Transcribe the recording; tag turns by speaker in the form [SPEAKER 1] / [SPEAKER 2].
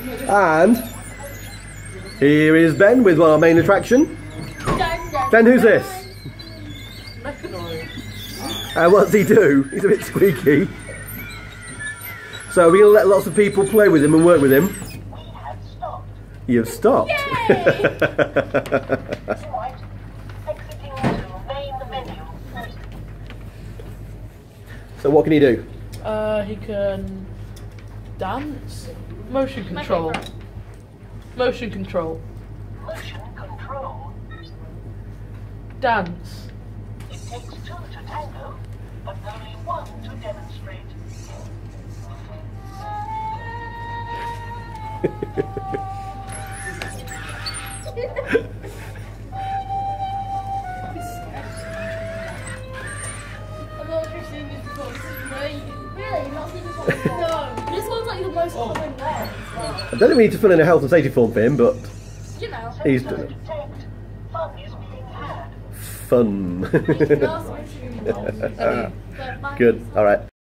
[SPEAKER 1] And here is Ben with our main attraction. Ben, who's this?
[SPEAKER 2] Meccanoid.
[SPEAKER 1] And what's he do? He's a bit squeaky. So we're going to let lots of people play with him and work with him. You've stopped. So what can he do?
[SPEAKER 2] He can dance. Motion control. Motion control.
[SPEAKER 3] Motion control.
[SPEAKER 2] Dance.
[SPEAKER 3] It takes two to tango, but only one to demonstrate.
[SPEAKER 4] I've not actually seen this before. This is great. Really? You've not seen this one before? No. This one's like the most common one.
[SPEAKER 1] I don't think we need to fill in a health and safety form for him, but
[SPEAKER 4] You know.
[SPEAKER 1] he's done it.
[SPEAKER 3] Fun is being had.
[SPEAKER 1] Fun.
[SPEAKER 4] You can ask me to.
[SPEAKER 1] Good. All right.